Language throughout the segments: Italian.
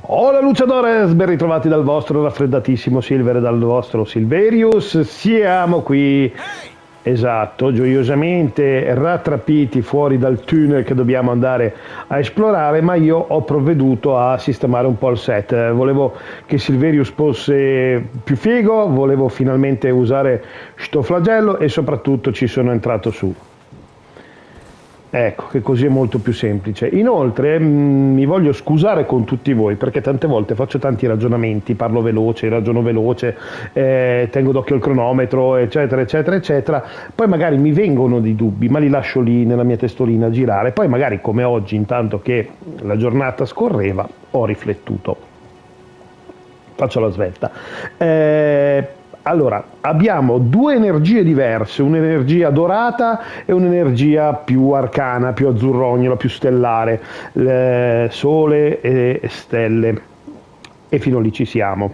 Hola Luciadores, ben ritrovati dal vostro raffreddatissimo Silver e dal vostro Silverius. Siamo qui, esatto, gioiosamente rattrappiti fuori dal tunnel che dobbiamo andare a esplorare, ma io ho provveduto a sistemare un po' il set. Volevo che Silverius fosse più figo, volevo finalmente usare sto flagello e soprattutto ci sono entrato su. Ecco, che così è molto più semplice. Inoltre mi voglio scusare con tutti voi perché tante volte faccio tanti ragionamenti, parlo veloce, ragiono veloce, tengo d'occhio il cronometro, eccetera, eccetera, eccetera. Poi magari mi vengono dei dubbi, ma li lascio lì nella mia testolina a girare. Poi magari come oggi, intanto che la giornata scorreva, ho riflettuto. Faccio la svelta. Allora, abbiamo due energie diverse, un'energia dorata e un'energia più arcana, più azzurrognola, più stellare, sole e stelle, e fino lì ci siamo.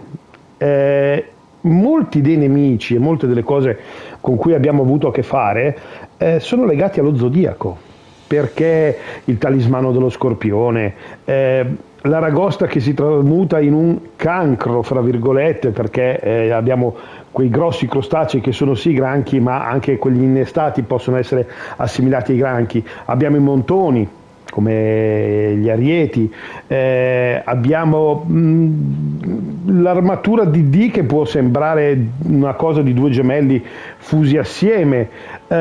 Molti dei nemici e molte delle cose con cui abbiamo avuto a che fare sono legati allo zodiaco, perché il talismano dello scorpione, l'aragosta che si tramuta in un cancro, fra virgolette, perché abbiamo quei grossi crostacei che sono sì granchi, ma anche quelli innestati possono essere assimilati ai granchi. Abbiamo i montoni, come gli arieti, abbiamo l'armatura di D che può sembrare una cosa di due gemelli fusi assieme.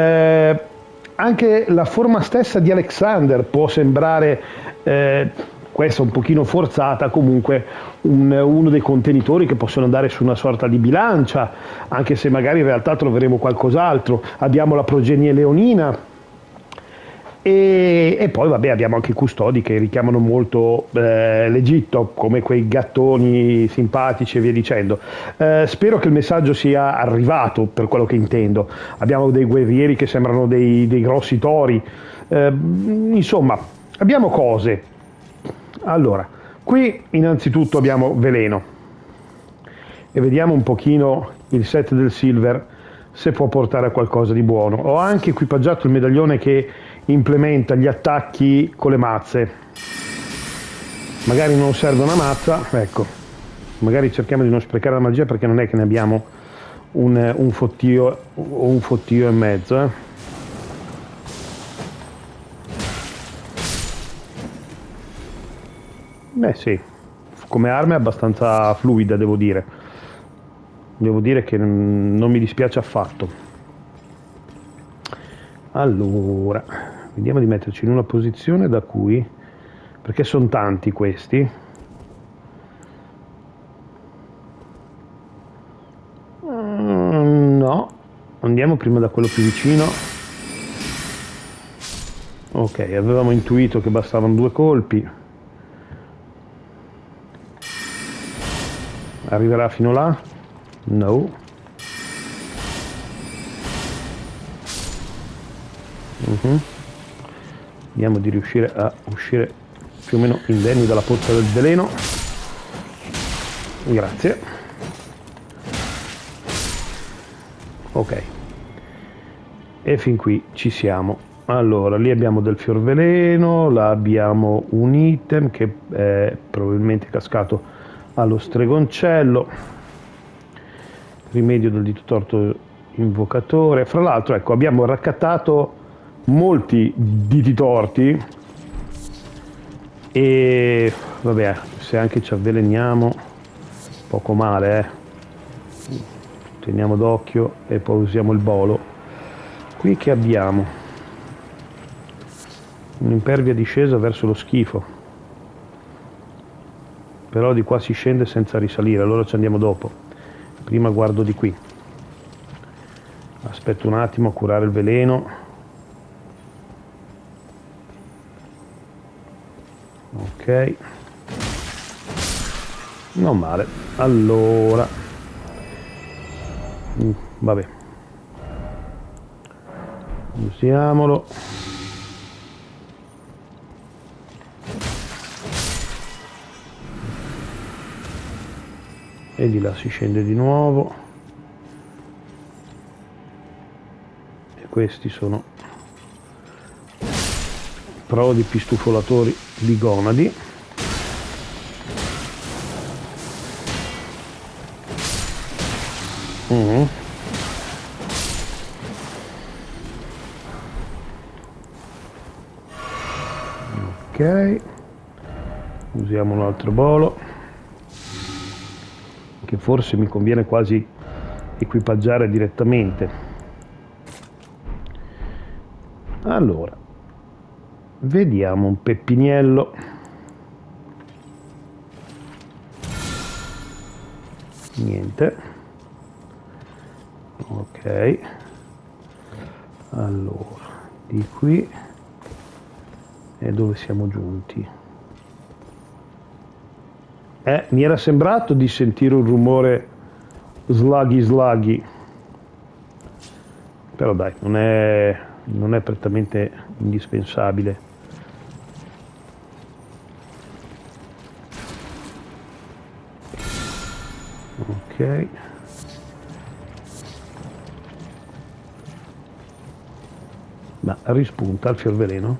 Anche la forma stessa di Alexander può sembrare, questa un pochino forzata, comunque uno dei contenitori che possono andare su una sorta di bilancia, anche se magari in realtà troveremo qualcos'altro. Abbiamo la progenie leonina e poi vabbè abbiamo anche i custodi che richiamano molto l'Egitto, come quei gattoni simpatici e via dicendo. Spero che il messaggio sia arrivato, per quello che intendo. Abbiamo dei guerrieri che sembrano dei grossi tori, insomma abbiamo cose. Allora, qui innanzitutto abbiamo veleno e vediamo un pochino il set del Silver se può portare a qualcosa di buono. Ho anche equipaggiato il medaglione che implementa gli attacchi con le mazze. Magari non serve una mazza, ecco, magari cerchiamo di non sprecare la magia perché non è che ne abbiamo un fottio o un fottio e mezzo. Beh sì, come arma è abbastanza fluida, devo dire. Devo dire che non mi dispiace affatto. Allora, vediamo di metterci in una posizione da cui, perché sono tanti questi. No, andiamo prima da quello più vicino. Ok, avevamo intuito che bastavano 2 colpi. Arriverà fino là? No. Vediamo di riuscire a uscire più o meno indenni dalla pozza del veleno. Grazie. Ok. E fin qui ci siamo. Allora, lì abbiamo del fior veleno, là abbiamo un item che è probabilmente cascato allo stregoncello, rimedio del dito torto invocatore. Fra l'altro, ecco, abbiamo raccattato molti diti torti e vabbè, se anche ci avveleniamo poco male, teniamo d'occhio e poi usiamo il bolo. Qui che abbiamo un'impervia discesa verso lo schifo, però di qua si scende senza risalire, allora ci andiamo dopo. Prima guardo di qui, aspetto un attimo a curare il veleno. Ok, non male. Allora vabbè, usiamolo. E di là si scende di nuovo. E questi sono prodi pistufolatori di gonadi. Mhm. Ok, usiamo un altro bolo che forse mi conviene quasi equipaggiare direttamente. Allora, vediamo un peppiniello. Niente. Ok, allora di qui e dove siamo giunti? Mi era sembrato di sentire un rumore slaghi slaghi, però dai, non è prettamente indispensabile. Ok, ma rispunta il fiorveleno?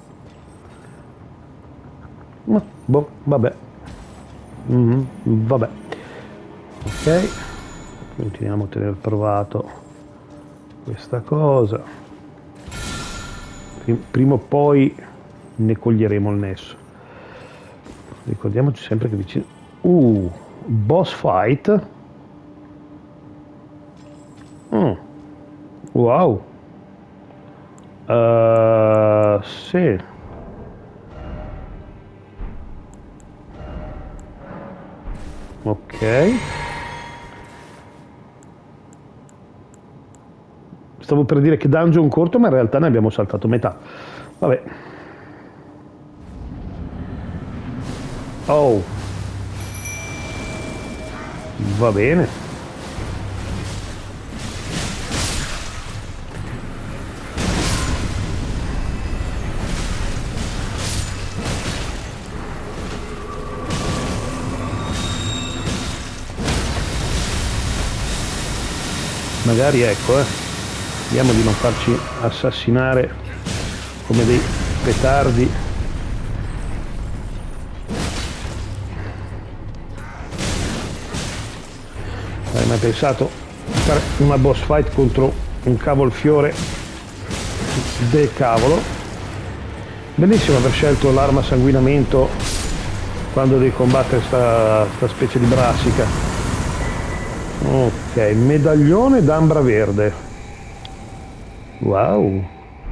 Ma, boh, vabbè. Vabbè. Ok, continuiamo a tenere provato questa cosa. Prima o poi ne coglieremo il nesso. Ricordiamoci sempre che vicino... boss fight. Wow. Sì. Ok. Stavo per dire che dungeon corto, ma in realtà ne abbiamo saltato metà. Vabbè. Oh. Va bene. Magari ecco, vediamo di non farci assassinare come dei petardi. Hai mai pensato di fare una boss fight contro un cavolfiore del cavolo? Bellissimo aver scelto l'arma a sanguinamento quando devi combattere sta specie di brassica. Ok, medaglione d'ambra verde. Wow.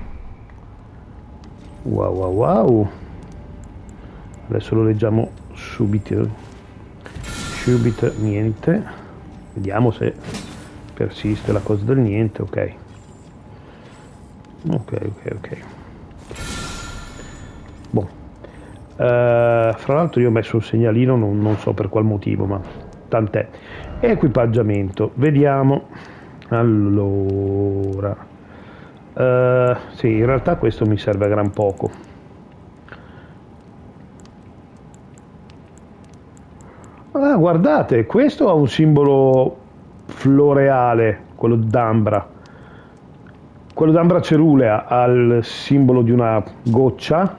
Wow, wow, wow. Adesso lo leggiamo subito. Subito niente. Vediamo se persiste la cosa del niente. Ok. Ok. Boh. Fra l'altro io ho messo un segnalino, non so per qual motivo, ma tant'è. Equipaggiamento, vediamo. Allora, sì, in realtà questo mi serve a gran poco. Ah, guardate, questo ha un simbolo floreale, quello d'ambra. Quello d'ambra cerulea ha il simbolo di una goccia.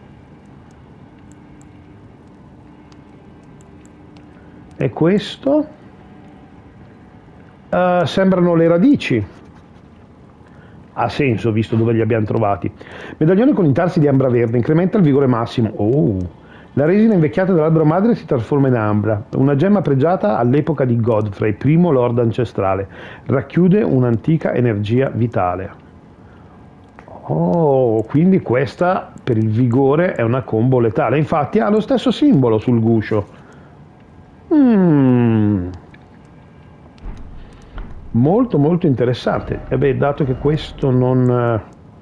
E questo sembrano le radici. Ha senso visto dove li abbiamo trovati. Medaglione con intarsi di ambra verde, incrementa il vigore massimo. La resina invecchiata dell'albero madre si trasforma in ambra, una gemma pregiata all'epoca di Godfrey, primo lord ancestrale. Racchiude un'antica energia vitale. Oh, quindi questa per il vigore è una combo letale. Infatti ha lo stesso simbolo sul guscio. Molto molto interessante. E beh, dato che questo non...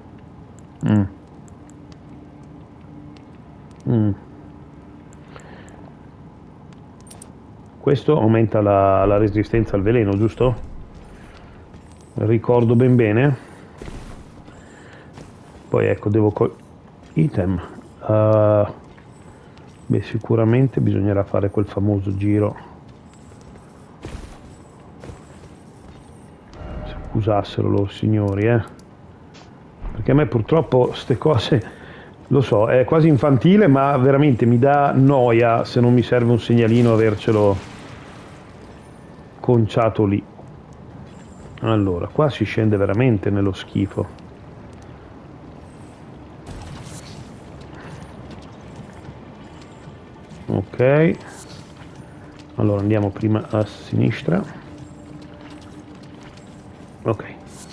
Questo aumenta la resistenza al veleno, giusto? Ricordo ben bene. Poi ecco, devo... Item. Beh, sicuramente bisognerà fare quel famoso giro. Se usassero loro signori, perché a me purtroppo ste cose... Lo so, è quasi infantile, ma veramente mi dà noia se non mi serve un segnalino avercelo conciato lì. Allora, qua si scende veramente nello schifo. Ok. Allora andiamo prima a sinistra. Ok.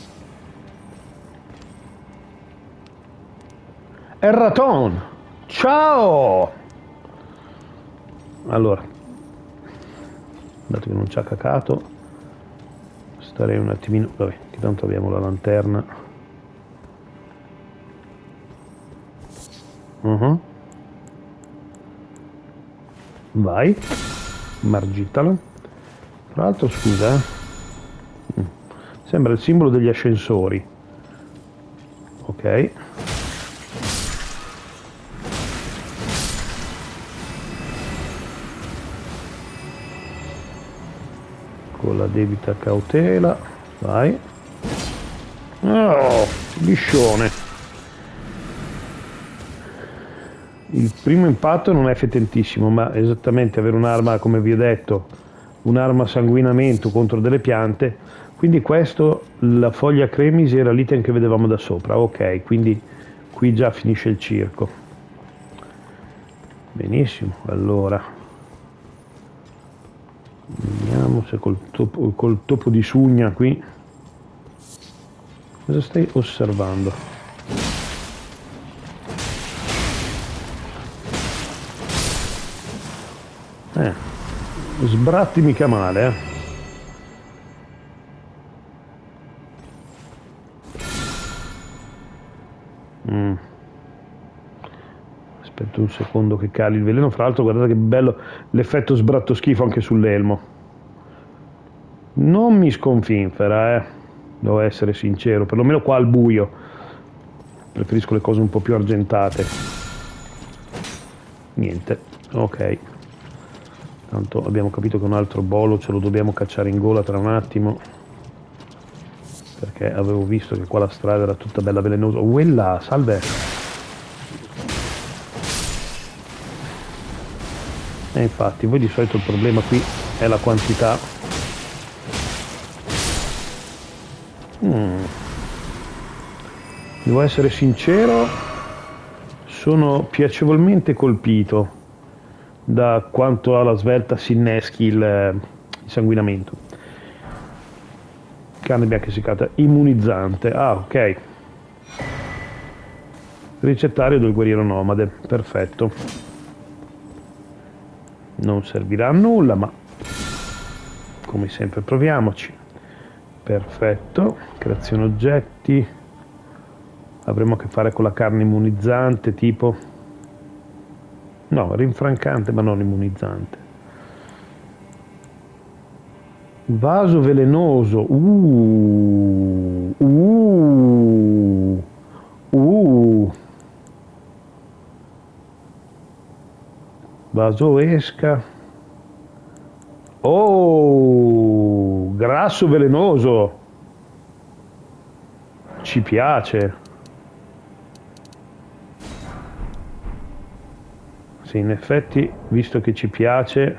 Erraton! Ciao! Allora, dato che non ci ha cacato, starei un attimino... Vabbè, che tanto abbiamo la lanterna. Vai, margittalo. Tra l'altro, scusa, sembra il simbolo degli ascensori. Ok. Con la debita cautela. Vai. Oh, liscione. Il primo impatto non è fetentissimo, ma esattamente avere un'arma, come vi ho detto, un'arma a sanguinamento contro delle piante. Quindi questo, la foglia cremis era l'item che vedevamo da sopra. Ok, quindi qui già finisce il circo. Benissimo, allora vediamo se col topo di sugna qui. Cosa stai osservando? Sbratti mica male, Aspetta un secondo che cali il veleno. Fra l'altro guardate che bello l'effetto sbratto schifo anche sull'elmo. Non mi sconfinfera, devo essere sincero, perlomeno qua al buio. Preferisco le cose un po' più argentate. Niente, ok. Tanto abbiamo capito che un altro bolo ce lo dobbiamo cacciare in gola tra un attimo, perché avevo visto che qua la strada era tutta bella velenosa. Uella, salve! E infatti, voi di solito il problema qui è la quantità. Devo essere sincero, sono piacevolmente colpito da quanto alla svelta si inneschi il sanguinamento. Carne bianca essiccata, immunizzante. Ah, ok. Ricettario del guerriero nomade, perfetto. Non servirà a nulla, ma come sempre proviamoci. Perfetto, creazione oggetti. Avremo a che fare con la carne immunizzante, tipo... No, rinfrancante, ma non immunizzante. Vaso velenoso. Vaso esca. Oh, grasso velenoso. Ci piace. Sì, in effetti, visto che ci piace,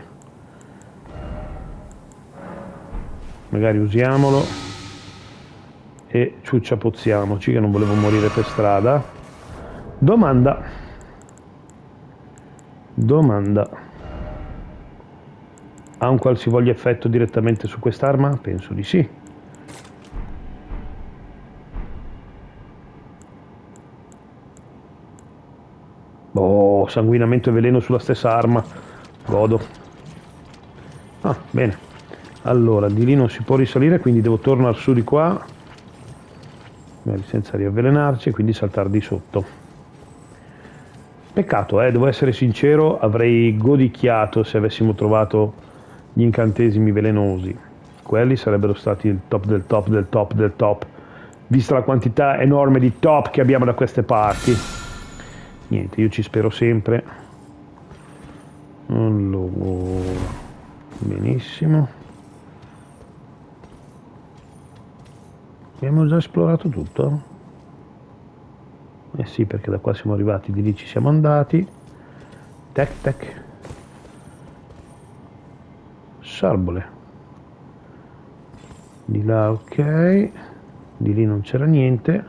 magari usiamolo e ciucciapozziamoci, che non volevo morire per strada. Domanda. Ha un qualsivoglia effetto direttamente su quest'arma? Penso di sì. Oh, sanguinamento e veleno sulla stessa arma. Godo. Ah, bene. Allora, di lì non si può risalire, quindi devo tornare su di qua, magari senza riavvelenarci, e quindi saltare di sotto. Peccato, devo essere sincero, avrei godicchiato se avessimo trovato gli incantesimi velenosi. Quelli sarebbero stati il top del top del top del top, vista la quantità enorme di top che abbiamo da queste parti. Niente, io ci spero sempre. Allora, benissimo. Abbiamo già esplorato tutto? Eh sì, perché da qua siamo arrivati, di lì ci siamo andati. Tac tac. Sarbole. Di là ok, di lì non c'era niente.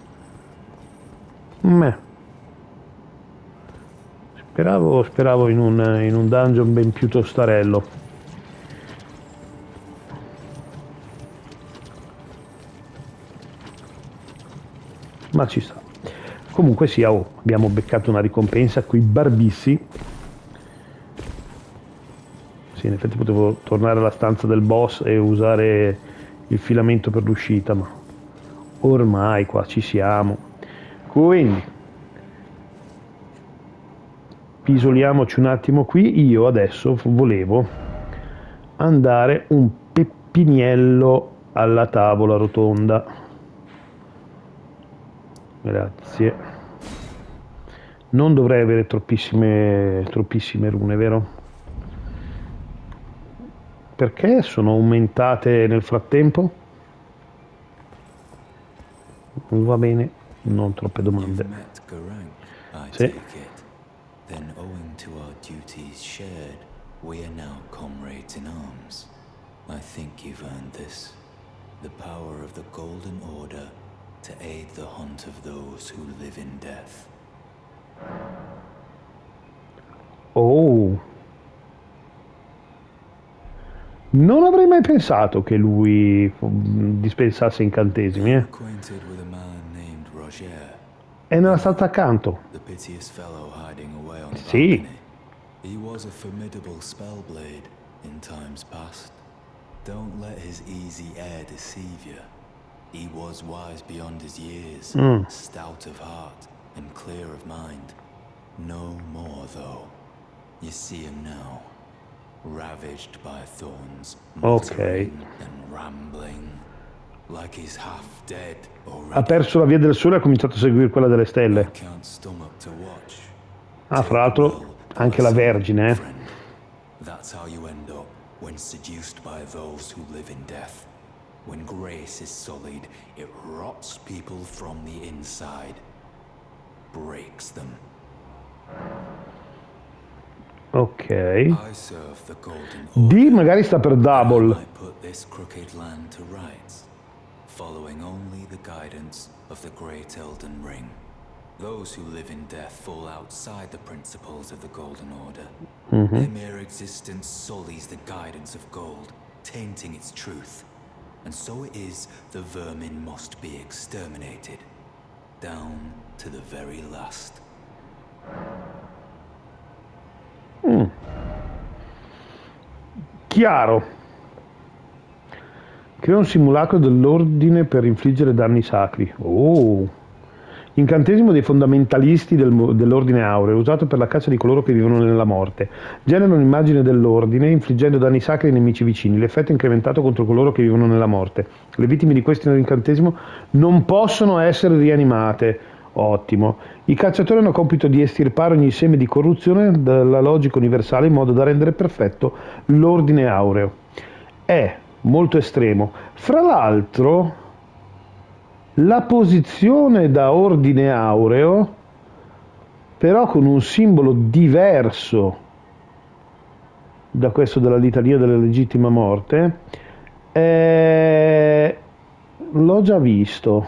Speravo in un dungeon ben più tostarello. Ma ci sta. Comunque sia, abbiamo beccato una ricompensa qui barbissi. Sì, in effetti potevo tornare alla stanza del boss e usare il filamento per l'uscita, ma ormai qua ci siamo. Quindi isoliamoci un attimo qui. Io adesso volevo andare un peppiniello alla tavola rotonda. Grazie. Non dovrei avere troppissime rune, vero? Perché sono aumentate nel frattempo? Va bene, non troppe domande. Sì. Then, owing to our duties shared, we are now comrades in arms. I think you've earned this. The power of the Golden Order to aid the hunt of those who live in death. Oh. Non avrei mai pensato che lui dispensasse incantesimi, eh. Acquainted with a man named Roger. È nella stanza accanto. The piteous fellow hiding away on the Sì. balcony. He was a formidable spellblade in times past. Don't let his easy air deceive you. He was wise beyond his years, stout of heart and clear of mind. No more, though. You see him now, ravaged by thorns, muttering and rambling, like he's half dead already. Ha perso la via del sole e ha cominciato a seguire quella delle stelle. Ah, fra l'altro anche la Vergine, eh. That's how you end up when seduced by those who live in death. When grace is sullied, it rots people from the inside, breaks them. Ok. I serve the Golden D magari sta per double. I put this crooked land to rights, following only the guidance of the Great Elden Ring. Those who live in death fall outside the principles of the Golden Order. Their mere existence sullies the guidance of gold, tainting its truth. And so it is the vermin must be exterminated, down to the very last. Chiaro. Crea un simulacro dell'ordine per infliggere danni sacri. Oh. Incantesimo dei fondamentalisti dell'ordine aureo, usato per la caccia di coloro che vivono nella morte. Genera un'immagine dell'ordine, infliggendo danni sacri ai nemici vicini. L'effetto è incrementato contro coloro che vivono nella morte. Le vittime di questo incantesimo non possono essere rianimate. Ottimo. I cacciatori hanno compito di estirpare ogni seme di corruzione dalla logica universale in modo da rendere perfetto l'ordine aureo. È molto estremo. Fra l'altro, la posizione da ordine aureo, però con un simbolo diverso da questo della litania della legittima morte, l'ho già visto.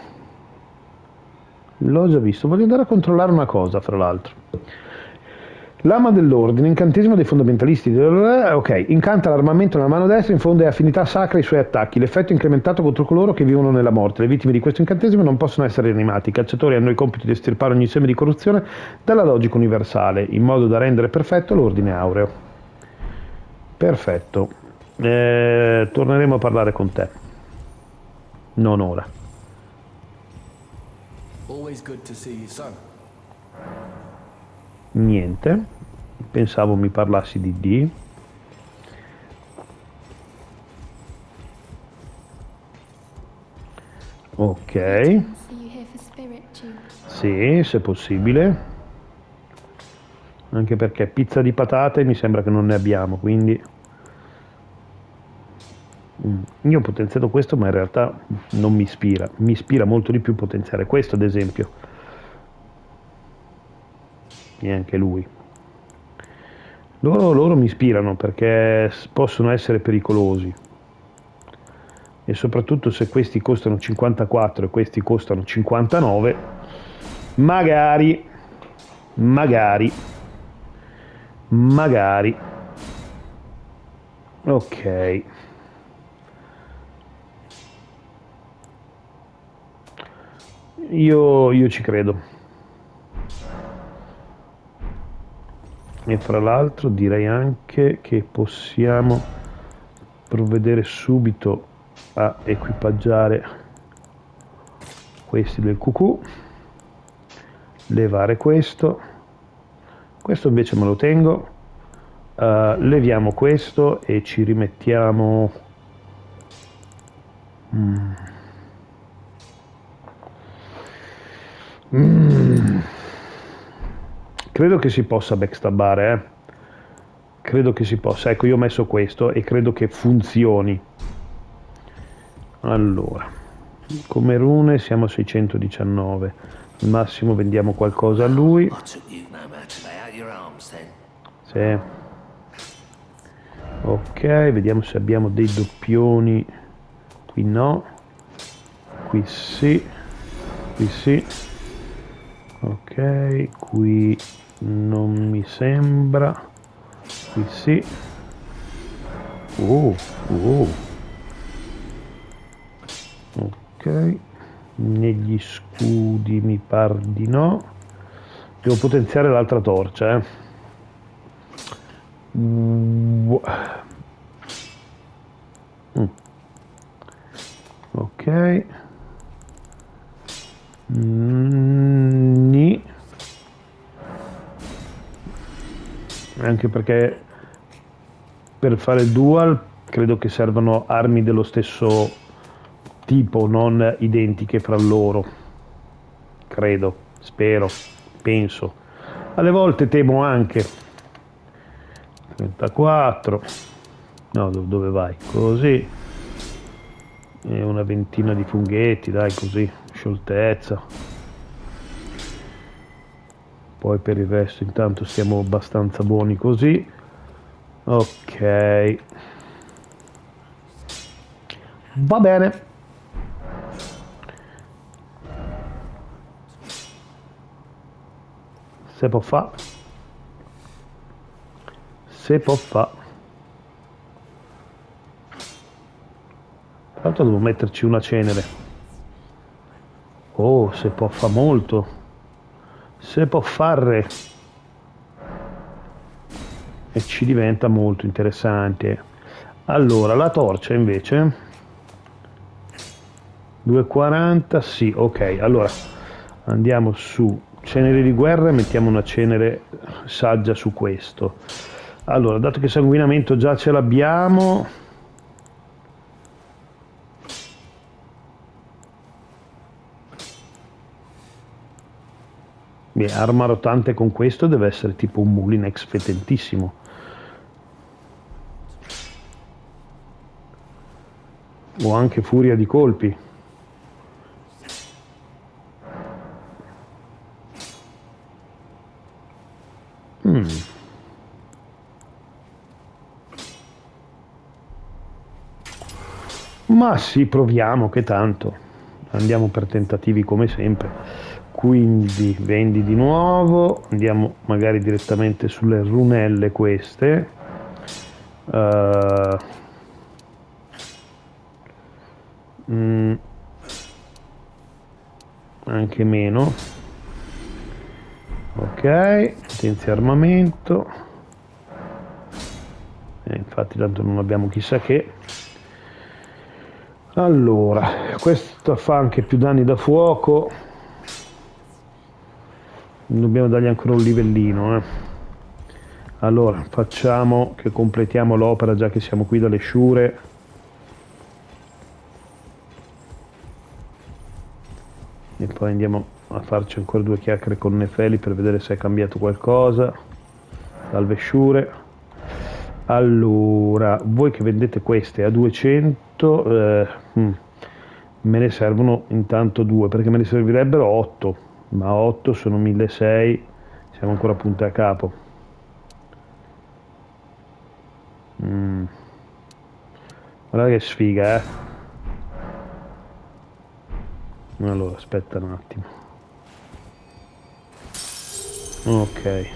Voglio andare a controllare una cosa, fra l'altro. Lama dell'ordine, incantesimo dei fondamentalisti. Ok, incanta l'armamento nella mano destra, infonde affinità sacra ai suoi attacchi. L'effetto è incrementato contro coloro che vivono nella morte. Le vittime di questo incantesimo non possono essere rianimati. I cacciatori hanno il compito di estirpare ogni seme di corruzione dalla logica universale, in modo da rendere perfetto l'ordine aureo. Perfetto. Torneremo a parlare con te. Non ora. Always good to see you, son. Niente, pensavo mi parlassi di D. Ok. Sì, se possibile. Anche perché pizza di patate mi sembra che non ne abbiamo, quindi io ho potenziato questo, ma in realtà non mi ispira. Mi ispira molto di più potenziare questo, ad esempio. E anche lui. Loro mi ispirano perché possono essere pericolosi. e soprattutto se questi costano 54 e questi costano 59, magari ok, io ci credo. E fra l'altro direi anche che possiamo provvedere subito a equipaggiare questi del QQ, levare questo invece me lo tengo, leviamo questo e ci rimettiamo credo che si possa backstabbare, credo che si possa. Ecco, io ho messo questo e credo che funzioni. Allora, come rune siamo a 619, al massimo vendiamo qualcosa a lui. Sì. Ok, vediamo se abbiamo dei doppioni. Qui no, qui sì, qui sì. Ok, qui non mi sembra, qui sì. Ok, negli scudi mi par di no. Devo potenziare l'altra torcia, ok. Anche perché per fare dual credo che servano armi dello stesso tipo, non identiche fra loro. Credo, spero, penso. Alle volte temo anche. 34. No, dove vai? Così. E una ventina di funghetti, dai, così, scioltezza. Poi per il resto intanto stiamo abbastanza buoni così. Ok. Va bene. Se può fa. Se può fa. Tra l'altro devo metterci una cenere. Oh, se può fa molto. Se può fare. E ci diventa molto interessante. Allora, la torcia invece 240, sì, ok. Allora, andiamo su cenere di guerra e mettiamo una cenere saggia su questo. Allora, dato che sanguinamento già ce l'abbiamo, beh, arma rotante con questo deve essere tipo un Mulinex fetentissimo. O anche furia di colpi. Ma sì, proviamo, che tanto. Andiamo per tentativi come sempre. Quindi vendi di nuovo, andiamo magari direttamente sulle runelle queste. Anche meno. Ok, potenzia armamento. Infatti tanto non abbiamo chissà che. Allora, questo fa anche più danni da fuoco. Dobbiamo dargli ancora un livellino. Allora, facciamo che completiamo l'opera già che siamo qui dalle sciure. E poi andiamo a farci ancora due chiacchiere con Nefeli per vedere se è cambiato qualcosa. Salve sciure. Allora, voi che vendete queste a 200, me ne servono intanto due, perché me ne servirebbero 8, ma 8 sono 1600, siamo ancora punta a capo. Guarda che sfiga, Allora, aspetta un attimo. Ok.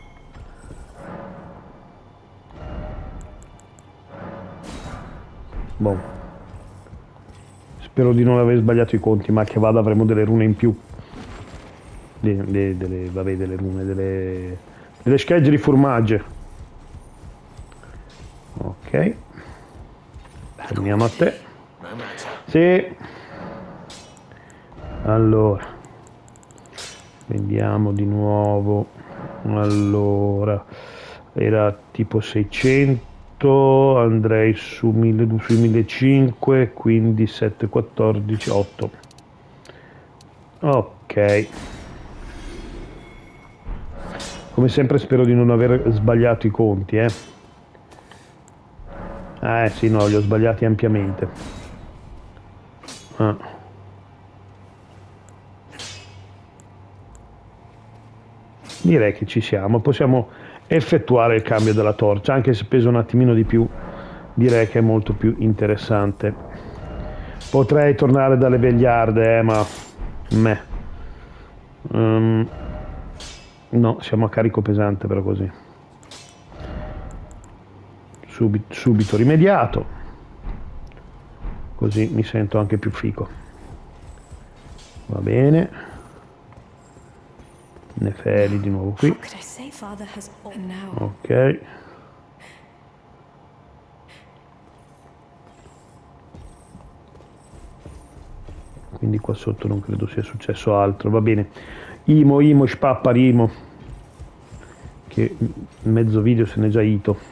Boh. Spero di non aver sbagliato i conti, ma che vada avremo delle rune in più. Vabbè, delle rune, delle schegge di formagge. Ok. Torniamo a te. Sì. Allora. Vediamo di nuovo. Allora. Era tipo 600. Andrei su 1000, sui 1500. Quindi 7, 14, 8. Ok. Come sempre spero di non aver sbagliato i conti, sì, no, li ho sbagliati ampiamente. Direi che ci siamo, possiamo effettuare il cambio della torcia, anche se pesa un attimino di più, direi che è molto più interessante. Potrei tornare dalle vegliarde, ma... no, siamo a carico pesante però così. Subito rimediato, così mi sento anche più fico. Va bene. Nefeli di nuovo qui. Ok. Quindi qua sotto non credo sia successo altro. Va bene. Imo, spapparimo. Che mezzo video se n'è già ito.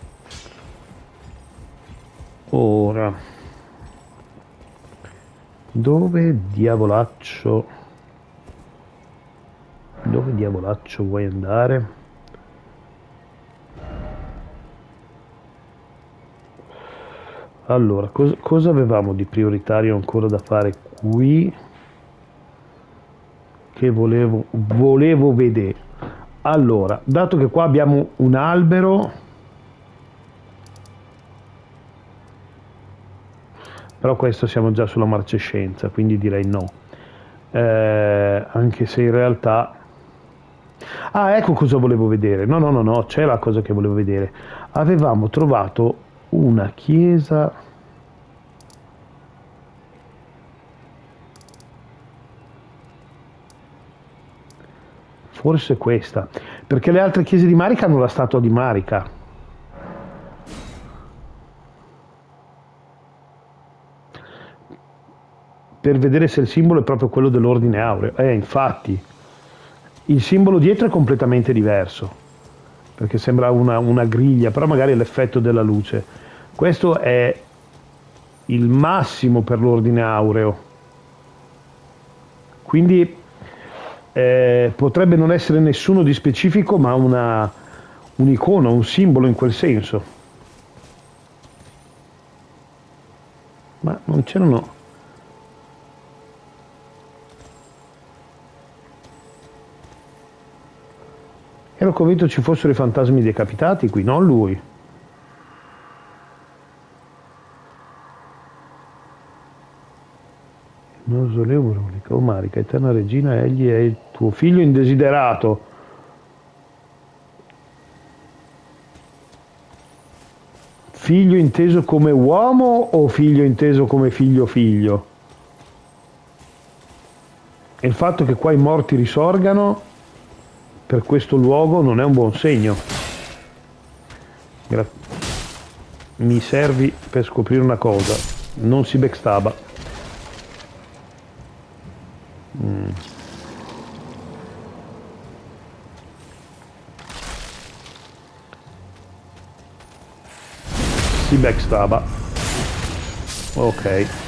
Ora, dove diavolaccio vuoi andare? Allora, cosa avevamo di prioritario ancora da fare qui? Che volevo vedere. Allora, dato che qua abbiamo un albero, però questo siamo già sulla marcescenza, quindi direi no. Anche se in realtà... ecco cosa volevo vedere. No, c'è la cosa che volevo vedere. Avevamo trovato una chiesa... Forse questa, perché le altre chiese di Marica hanno la statua di Marica. Per vedere se il simbolo è proprio quello dell'ordine aureo. Infatti, il simbolo dietro è completamente diverso, perché sembra una griglia, però magari è l'effetto della luce. Questo è il massimo per l'ordine aureo. Quindi potrebbe non essere nessuno di specifico, ma un'icona, un simbolo in quel senso. Ma non c'erano... Ero convinto ci fossero i fantasmi decapitati qui, non lui. Mausoleo Veronica, o Marica, eterna regina, egli è il tuo figlio indesiderato. Figlio inteso come uomo o figlio inteso come figlio? E il fatto che qua i morti risorgano per questo luogo non è un buon segno. Mi servi per scoprire una cosa, non si backstaba. Si backstaba. Ok.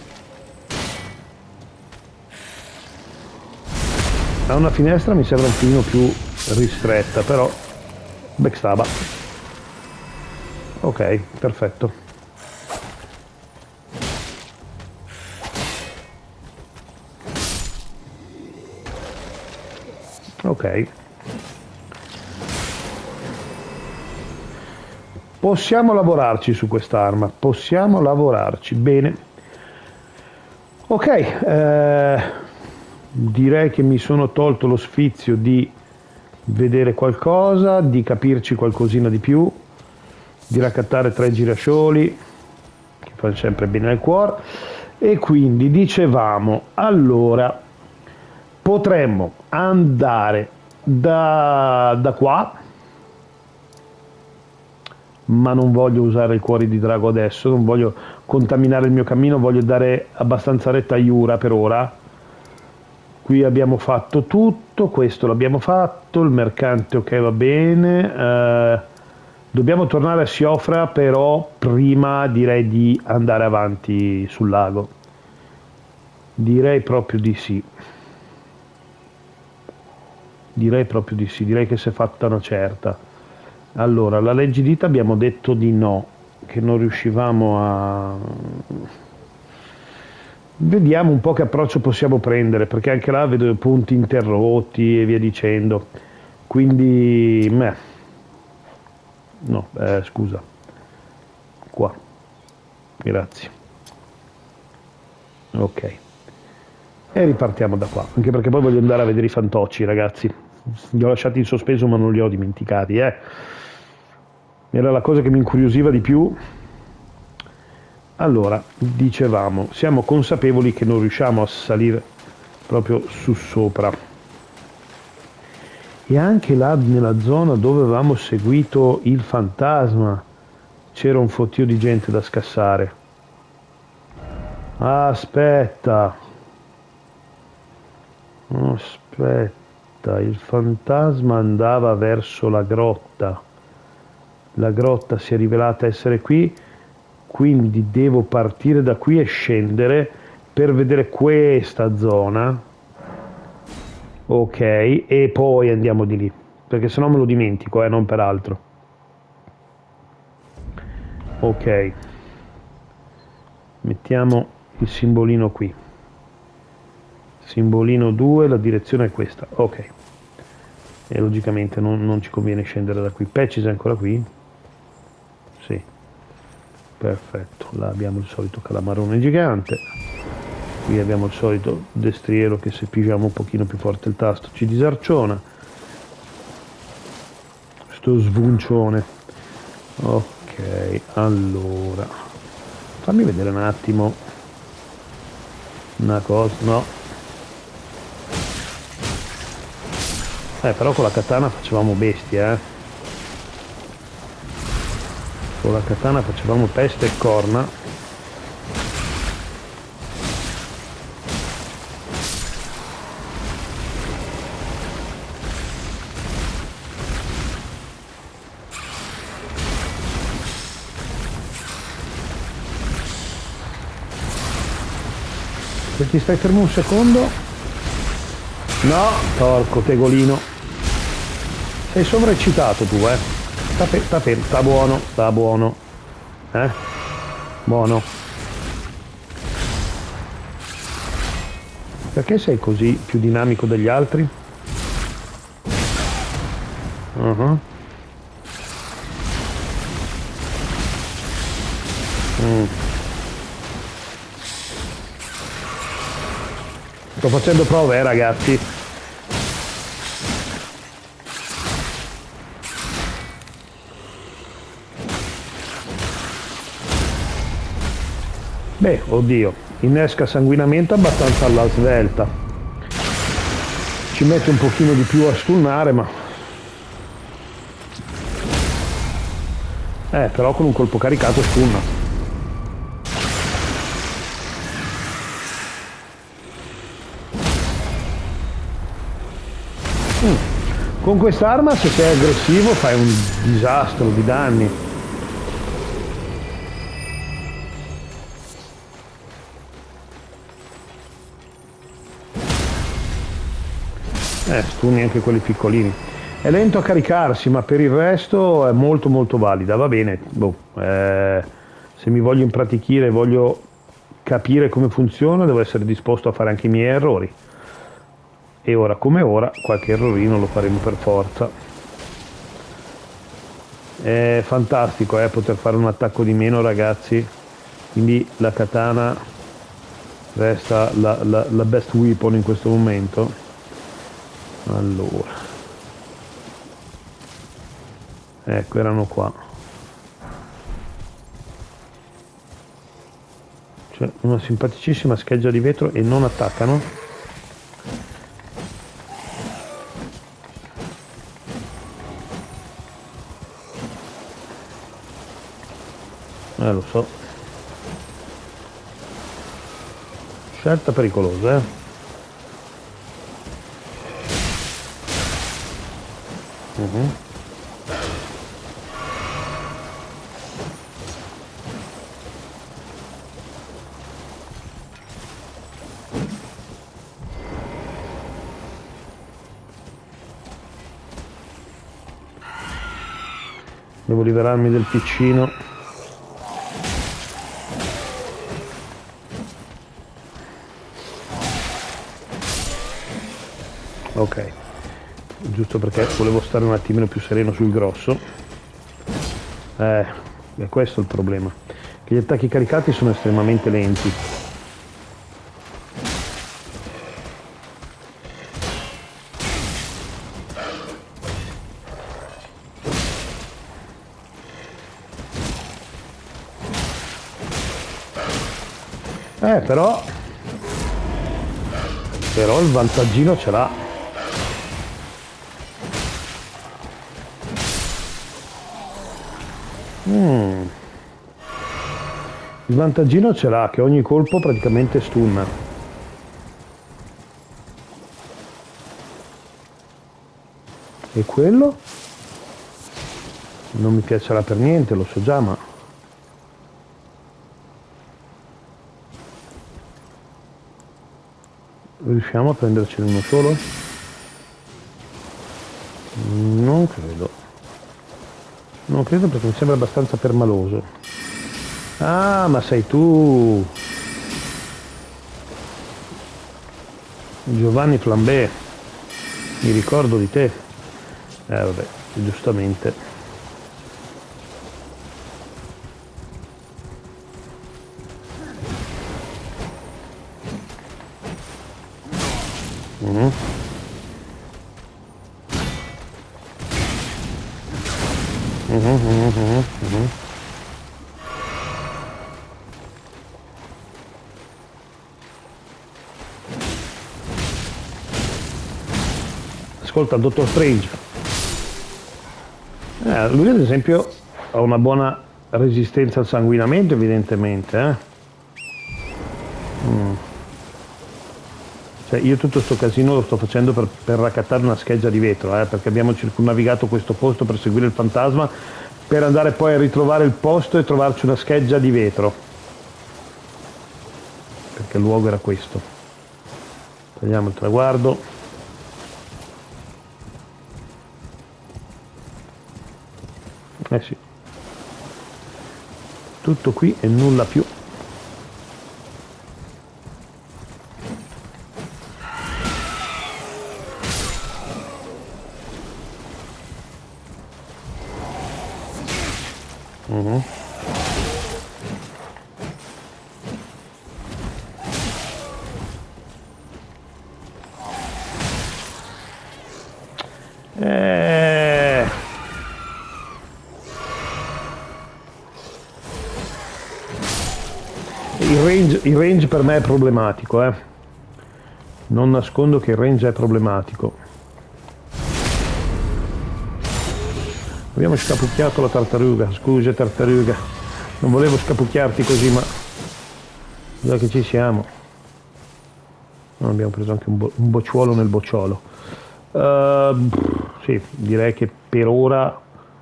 Ha una finestra mi sembra un pochino più ristretta, però backstaba. Ok, perfetto. Ok. Possiamo lavorarci su quest'arma, possiamo lavorarci, bene. Ok, direi che mi sono tolto lo sfizio di vedere qualcosa, di capirci qualcosina di più, di raccattare 3 girascioli, che fanno sempre bene al cuore, e quindi dicevamo, allora, potremmo andare da qua, ma non voglio usare il cuore di drago adesso, non voglio contaminare il mio cammino, voglio dare abbastanza retta a Jura per ora. Qui abbiamo fatto tutto, questo l'abbiamo fatto, il mercante ok va bene, dobbiamo tornare a Siofra, però prima direi di andare avanti sul lago, direi proprio di sì. Direi proprio di sì, direi che si è fatta una certa. Allora, la leggidita abbiamo detto di no, che non riuscivamo a... Vediamo un po' che approccio possiamo prendere, perché anche là vedo punti interrotti e via dicendo. Quindi, no, scusa. Qua. Grazie. Ok. E ripartiamo da qua, anche perché poi voglio andare a vedere i fantocci, ragazzi. Li ho lasciati in sospeso, ma non li ho dimenticati, Era la cosa che mi incuriosiva di più. Allora, dicevamo, siamo consapevoli che non riusciamo a salire proprio su sopra. E anche là nella zona dove avevamo seguito il fantasma c'era un fottio di gente da scassare. Aspetta, il fantasma andava verso la grotta. La grotta si è rivelata essere qui, quindi devo partire da qui e scendere per vedere questa zona. Ok, e poi andiamo di lì, perché sennò me lo dimentico, non per altro. Ok, mettiamo il simbolino qui. Simbolino 2, la direzione è questa, ok. E logicamente non ci conviene scendere da qui. Patches è ancora qui? Sì. Perfetto, là abbiamo il solito calamarone gigante. Qui abbiamo il solito destriero che se pigiamo un pochino più forte il tasto ci disarciona. Sto svuncione. Ok, allora. Fammi vedere un attimo. Una cosa, no. Però con la katana facevamo bestie, Con la katana facevamo peste e corna. Se ti stai fermo un secondo. No, porco tegolino. Sei sovraeccitato tu, sta buono, buono. Perché sei così più dinamico degli altri? Sto facendo prove, ragazzi. Beh, oddio, innesca sanguinamento abbastanza alla svelta. Ci mette un pochino di più a stunnare, ma... però con un colpo caricato stunna. Con quest'arma, se sei aggressivo, fai un disastro di danni. Stunni anche quelli piccolini. È lento a caricarsi, ma per il resto è molto molto valida, va bene. Se mi voglio impratichire, voglio capire come funziona, devo essere disposto a fare anche i miei errori. E ora come ora, qualche errorino lo faremo per forza. È fantastico poter fare un attacco di meno, ragazzi. Quindi la katana resta la best weapon in questo momento. Allora, ecco, erano qua. C'è una simpaticissima scheggia di vetro e non attaccano. Lo so. Scelta pericolosa, Devo liberarmi del piccino. Ok, giusto perché volevo stare un attimino più sereno sul grosso. È questo il problema, che gli attacchi caricati sono estremamente lenti. Però il vantaggino ce l'ha. Il vantaggino ce l'ha, che ogni colpo praticamente stunna. E quello? Non mi piacerà per niente, lo so già, ma... Riusciamo a prendercene uno solo? Non credo. Non credo perché mi sembra abbastanza permaloso. Ah, ma sei tu! Giovanni Flambé. Mi ricordo di te. Vabbè, giustamente. Ascolta, il Dottor Strange. Lui ad esempio ha una buona resistenza al sanguinamento, evidentemente. Cioè, io tutto sto casino lo sto facendo per raccattare una scheggia di vetro, perché abbiamo circumnavigato questo posto per seguire il fantasma, per andare poi a ritrovare il posto e trovarci una scheggia di vetro. Perché il luogo era questo. Togliamo il traguardo. Sì. Tutto qui e nulla più. Il range per me è problematico, non nascondo che il range è problematico. Abbiamo scapucchiato la tartaruga, scusa tartaruga, non volevo scapucchiarti così, ma già che ci siamo. No, abbiamo preso anche un bocciuolo nel bocciolo. Sì, direi che per ora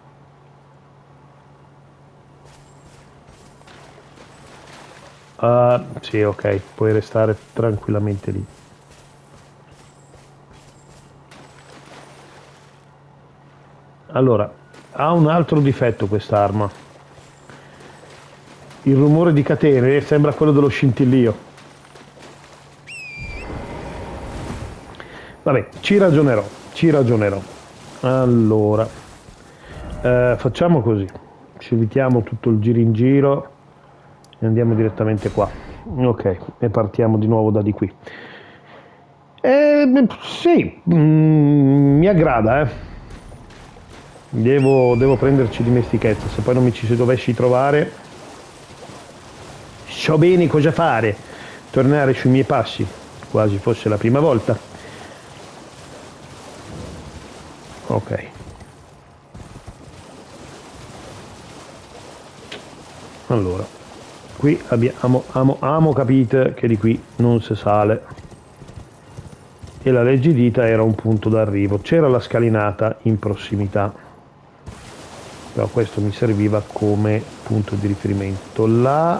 sì, ok, puoi restare tranquillamente lì. Allora, ha un altro difetto quest'arma. Il rumore di catene sembra quello dello scintillio. Vabbè, ci ragionerò. Allora, facciamo così. Ci evitiamo tutto il giro in giro e andiamo direttamente qua. Ok, e partiamo di nuovo da di qui. Sì, mi aggrada, Devo prenderci dimestichezza, se poi non mi ci dovessi trovare, so bene cosa fare, tornare sui miei passi, quasi fosse la prima volta. Ok. Allora, qui abbiamo capito che di qui non si sale. E la leggidita era un punto d'arrivo, c'era la scalinata in prossimità, però questo mi serviva come punto di riferimento. Là,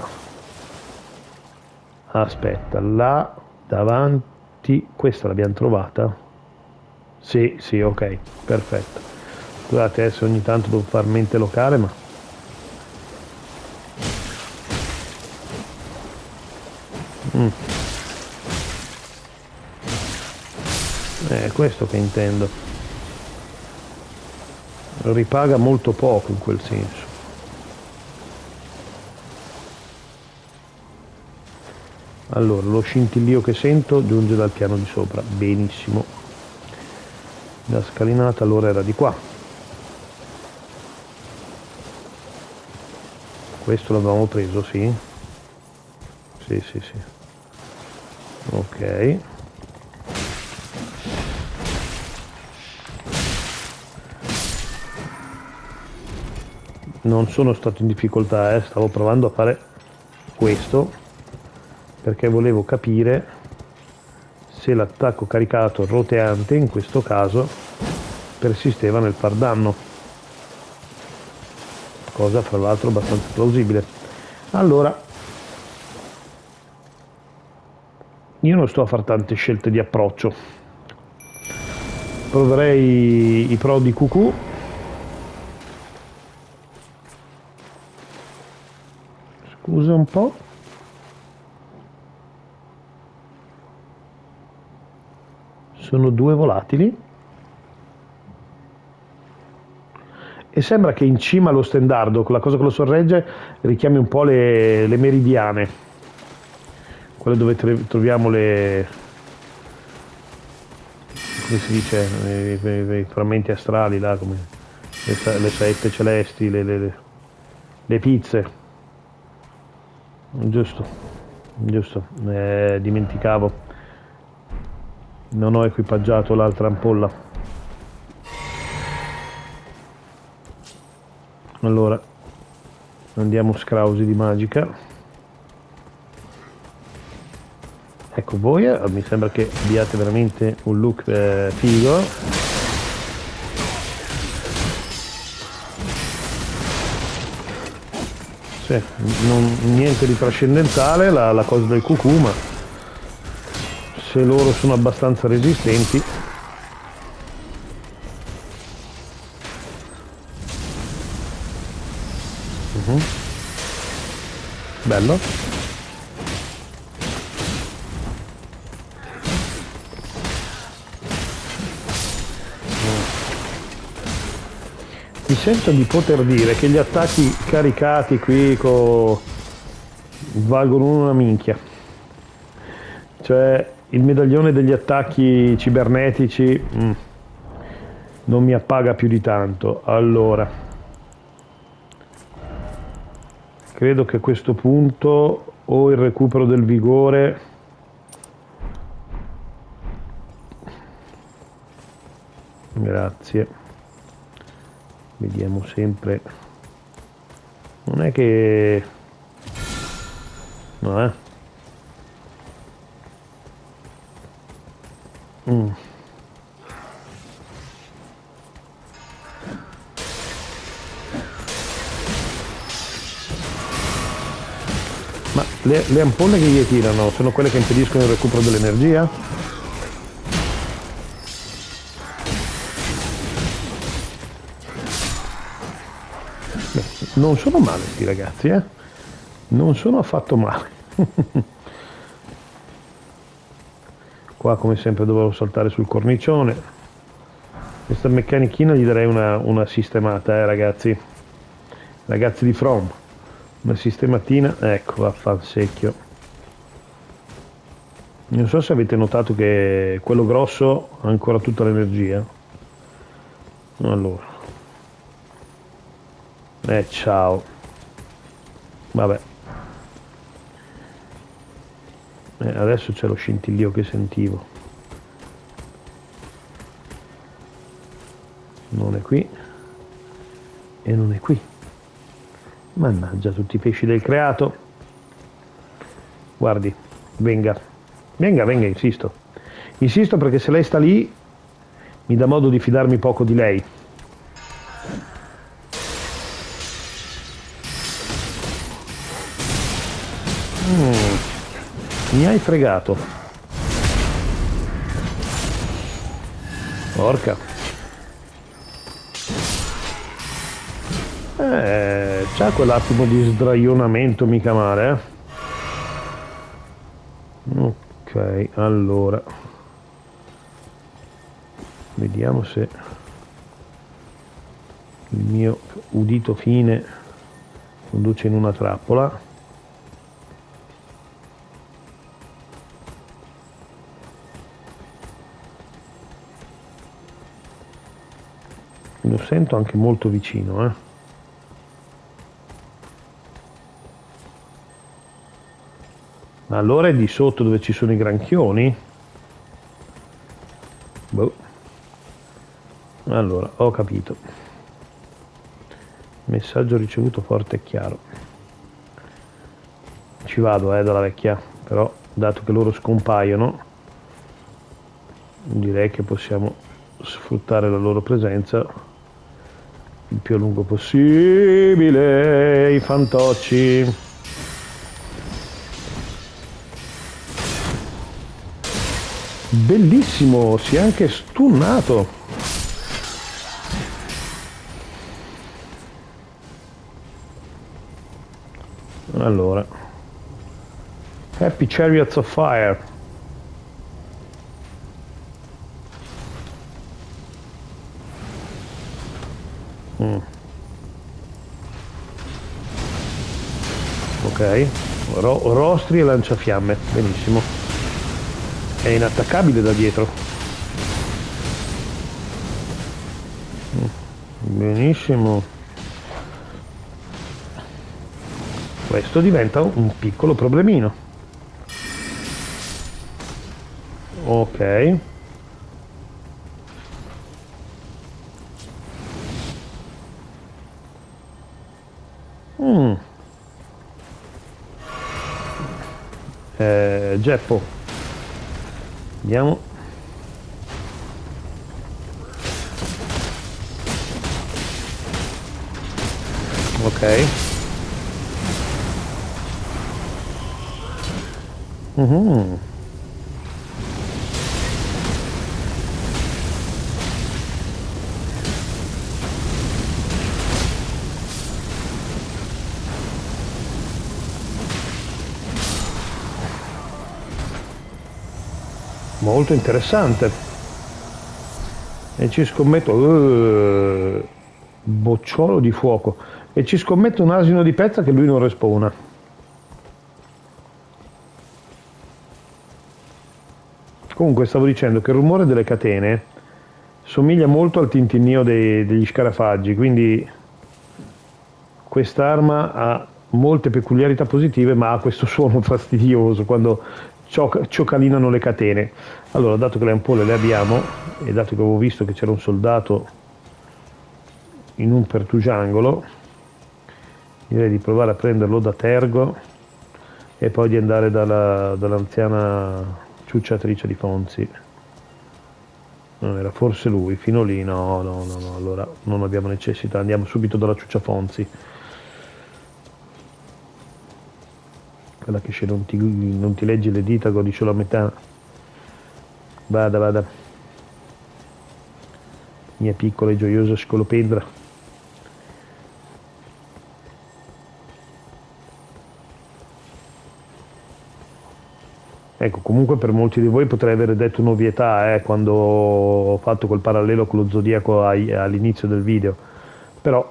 aspetta, là davanti, questa l'abbiamo trovata? Sì, sì, ok, perfetto. Scusate adesso ogni tanto devo far mente locale, ma... È questo che intendo. Ripaga molto poco in quel senso. Allora, lo scintillio che sento giunge dal piano di sopra. Benissimo. La scalinata allora era di qua. Questo l'avevamo preso, sì? Sì, sì, sì. Ok. Non sono stato in difficoltà, stavo provando a fare questo perché volevo capire se l'attacco caricato roteante in questo caso persisteva nel far danno, cosa fra l'altro abbastanza plausibile. Allora, io non sto a fare tante scelte di approccio, proverei i pro di QQ. Scusa un po'. Sono due volatili. E sembra che in cima allo stendardo, con la cosa che lo sorregge, richiami un po' le meridiane. Quelle dove troviamo le... come si dice? I frammenti astrali, là, come le saette celesti, le pizze. Giusto, giusto, dimenticavo, non ho equipaggiato l'altra ampolla. Allora, andiamo scrausi di magica. Ecco voi, mi sembra che abbiate veramente un look figo. Sì, niente di trascendentale la cosa del cucù, ma se loro sono abbastanza resistenti. Bello. Mi sento di poter dire che gli attacchi caricati qui valgono una minchia. Cioè, il medaglione degli attacchi cibernetici non mi appaga più di tanto. Allora, credo che a questo punto o il recupero del vigore... Grazie. Vediamo sempre. Non è che... no, Ma le ampolle che gli tirano sono quelle che impediscono il recupero dell'energia? Non sono male sti ragazzi, non sono affatto male. Qua come sempre dovevo saltare sul cornicione. Questa meccanichina gli darei una sistemata, ragazzi. Ragazzi di From, una sistematina, ecco, vaffansecchio. Non so se avete notato che quello grosso ha ancora tutta l'energia. Allora. Ciao. Vabbè. Adesso c'è lo scintillio che sentivo. Non è qui. E non è qui. Mannaggia tutti i pesci del creato. Guardi, venga. Venga, venga, insisto. Insisto perché se lei sta lì mi dà modo di fidarmi poco di lei. Mi hai fregato. Porca. C'ha quell'attimo di sdraionamento mica male, Ok, allora. Vediamo se il mio udito fine conduce in una trappola. Lo sento anche molto vicino, Allora è di sotto dove ci sono i granchioni? Boh. Allora, ho capito. Messaggio ricevuto forte e chiaro. Ci vado, dalla vecchia, però dato che loro scompaiono, direi che possiamo sfruttare la loro presenza il più a lungo possibile, i fantocci. Bellissimo, si è anche stunnato. Allora, Happy Chariots of Fire. Ok, rostri e lanciafiamme, benissimo. È inattaccabile da dietro. Benissimo. Questo diventa un piccolo problemino. Ok. Geppo. Vediamo. Ok. Molto interessante. E ci scommetto bocciolo di fuoco, e ci scommetto un asino di pezza che lui non respawna. Comunque stavo dicendo che il rumore delle catene somiglia molto al tintinnio degli scarafaggi, quindi quest'arma ha molte peculiarità positive, ma ha questo suono fastidioso quando cioccalinano le catene. Allora, dato che le ampolle le abbiamo, e dato che avevo visto che c'era un soldato in un pertugiangolo, direi di provare a prenderlo da tergo e poi di andare dall'anziana ciucciatrice di Fonzi. Non era forse lui, fino lì? No, allora non abbiamo necessità, andiamo subito dalla ciuccia Fonzi. Quella che se non ti leggi le dita godi solo a metà. Vada. Mia piccola e gioiosa scolopendra. Ecco, comunque per molti di voi potrei aver detto un'ovvietà quando ho fatto quel parallelo con lo zodiaco all'inizio del video, però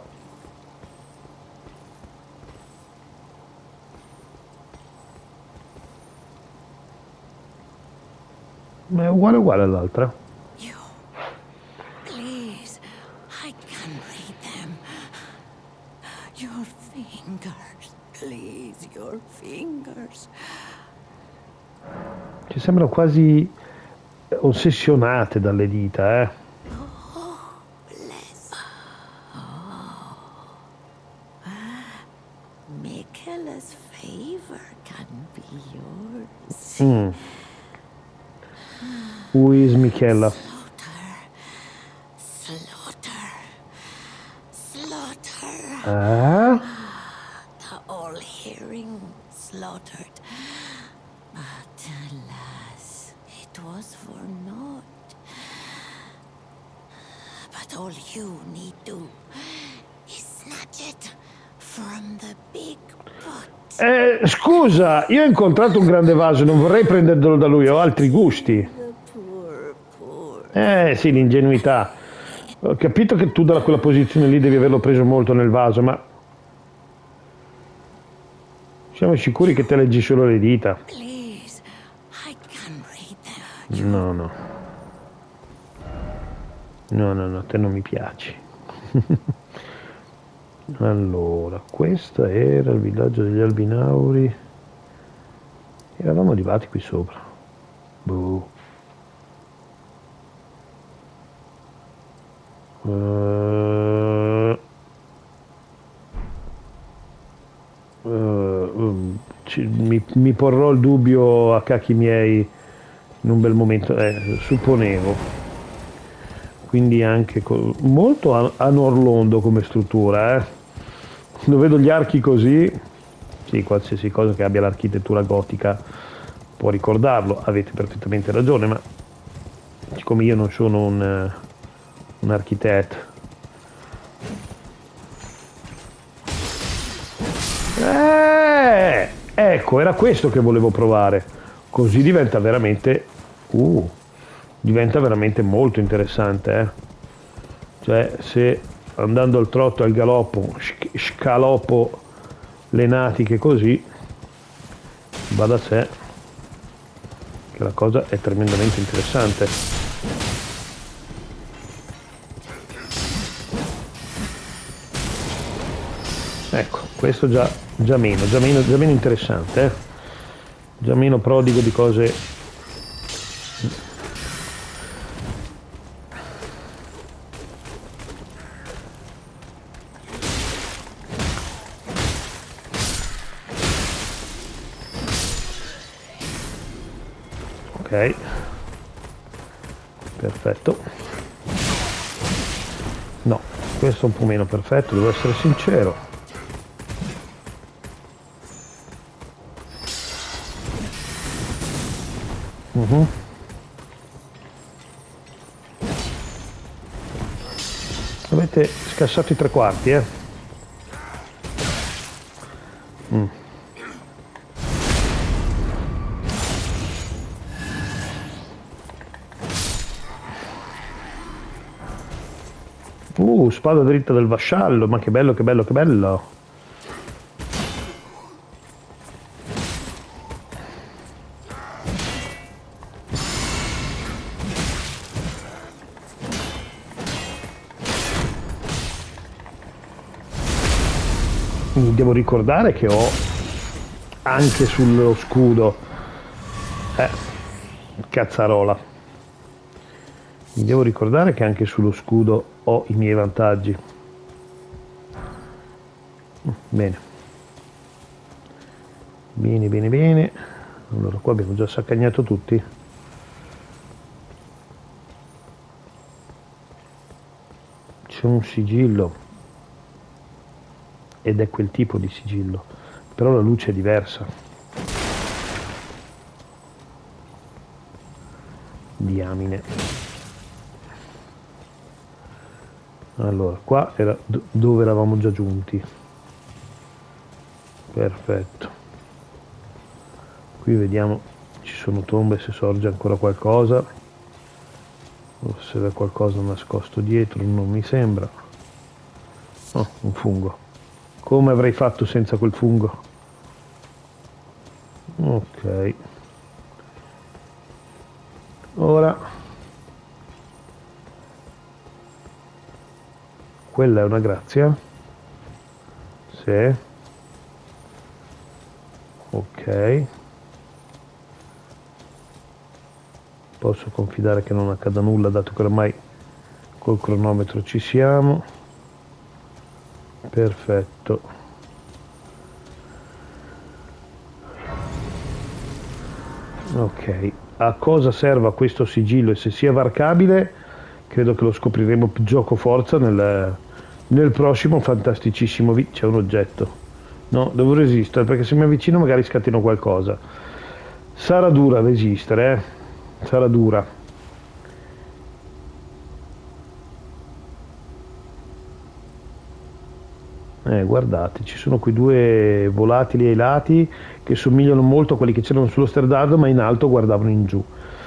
Ma è uguale all'altra. You, please, I can read them. Your fingers, please, your fingers. Ci sembrano quasi ossessionate dalle dita, eh. Michaela's favor can be yours. Who is Michela? Slaughter. Ah? The all-hearing slaughtered. But alas, it was for naught. But all you need do is snatch it from the big pot. Scusa, io ho incontrato un grande vaso, non vorrei prenderlo da lui, ho altri gusti. Sì, l'ingenuità. Ho capito che tu da quella posizione lì devi averlo preso molto nel vaso, ma siamo sicuri che te leggi solo le dita? No, te non mi piaci. Allora, questo era il villaggio degli Albinauri. Eravamo arrivati qui sopra. Boh. Mi porrò il dubbio a cacchi miei in un bel momento, supponevo. Quindi anche molto a Norlondo come struttura, Quando vedo gli archi così, sì, qualsiasi cosa che abbia l'architettura gotica può ricordarlo, avete perfettamente ragione, ma siccome io non sono un architetto, ecco, era questo che volevo provare, così diventa veramente molto interessante, cioè se andando al trotto al galoppo scaloppo le natiche così, va da sé che la cosa è tremendamente interessante. Ecco, questo già meno interessante, già meno prodigo di cose. Ok, perfetto. No, questo è un po' meno perfetto, devo essere sincero. Avete scassato i 3/4, spada dritta del vassallo, ma che bello, che bello, che bello. Mi devo ricordare che ho anche sullo scudo cazzarola, mi devo ricordare che anche sullo scudo ho i miei vantaggi. Bene, allora qua abbiamo già saccagnato tutti. C'è un sigillo ed è quel tipo di sigillo, però la luce è diversa. Diamine. Allora, qua era dove eravamo già giunti. Perfetto. Qui vediamo, ci sono tombe, se sorge ancora qualcosa, o se c'è qualcosa nascosto dietro, non mi sembra. Oh, un fungo. Come avrei fatto senza quel fungo? Ok. Ora, quella è una grazia. Sì. Ok. Posso confidare che non accada nulla, dato che ormai col cronometro ci siamo. Perfetto. Ok, a cosa serva questo sigillo e se sia varcabile? Credo che lo scopriremo gioco forza nel prossimo fantasticissimo video. C'è un oggetto. No, devo resistere perché se mi avvicino magari scateno qualcosa. Sarà dura resistere, sarà dura. Guardate, ci sono quei due volatili ai lati che somigliano molto a quelli che c'erano sullo sterdardo, ma in alto guardavano in giù.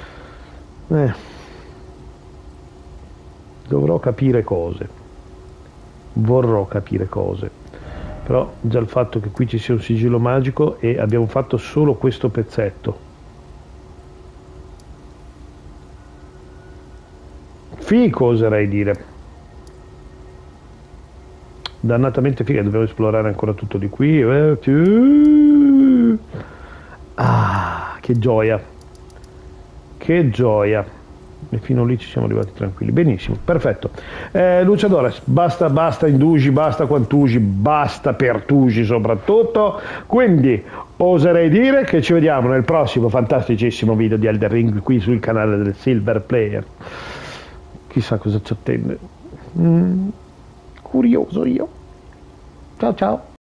Dovrò capire cose. Vorrò capire cose. Però già il fatto che qui ci sia un sigillo magico e abbiamo fatto solo questo pezzetto. Fico, oserei dire. Dannatamente figa, dobbiamo esplorare ancora tutto di qui. Ah, che gioia. Che gioia. E fino lì ci siamo arrivati tranquilli. Benissimo, perfetto. Luciadores, basta indugi, basta quantugi, basta pertugi soprattutto. Quindi oserei dire che ci vediamo nel prossimo fantasticissimo video di Elden Ring qui sul canale del Silver Player. Chissà cosa ci attende. Curioso io. Ciao ciao.